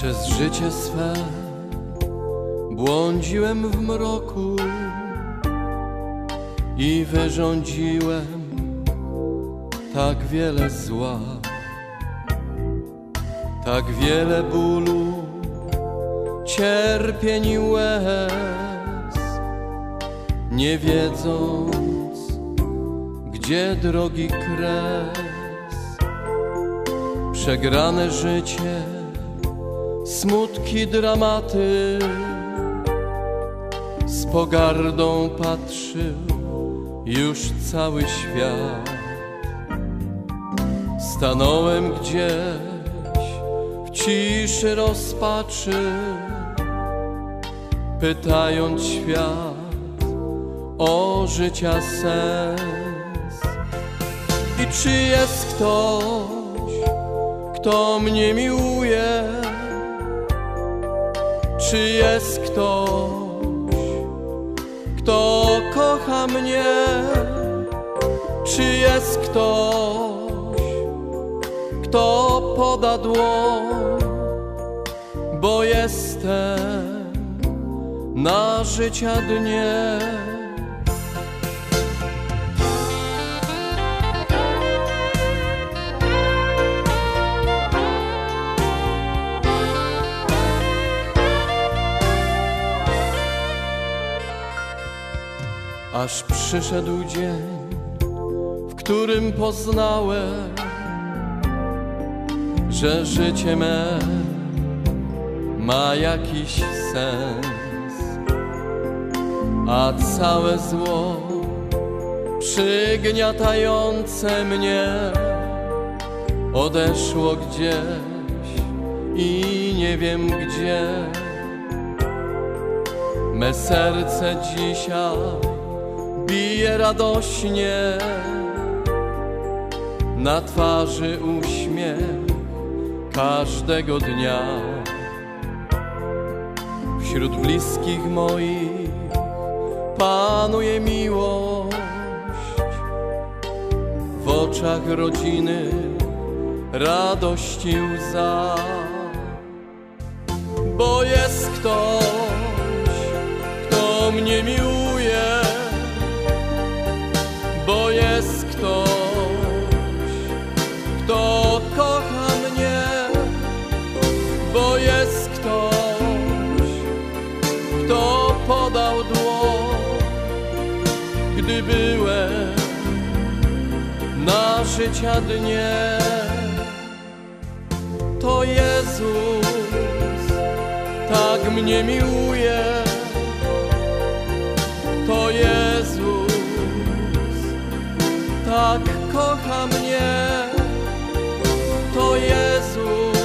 Przez życie swe błądziłem w mroku i wyrządziłem tak wiele zła, tak wiele bólu, cierpień i łez, nie wiedząc, gdzie drogi kres. Przegrane życie, smutki, dramaty, z pogardą patrzył już cały świat. Stanąłem gdzieś w ciszy rozpaczy, pytając świat o życia sens. I czy jest ktoś, kto mnie miłuje? Czy jest ktoś, kto kocha mnie? Czy jest ktoś, kto poda dłoń? Bo jestem na życia dnie. Aż przyszedł dzień, w którym poznałem, że życie me ma jakiś sens, a całe zło przygniatające mnie odeszło gdzieś i nie wiem gdzie. Me serce dzisiaj bije radośnie, na twarzy uśmiech każdego dnia. Wśród bliskich moich panuje miłość, w oczach rodziny radość i łza. Bo jest ktoś, kto mnie miłuje, bo jest ktoś, kto kocha mnie, bo jest ktoś, kto podał dłoń, gdy byłem na życia dnie. To Jezus tak mnie miłuje, to Jezus tak kocha mnie, to Jezus,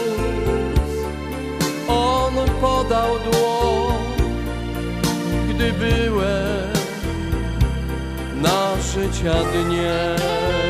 On podał dłoń, gdy byłem na życia dnie.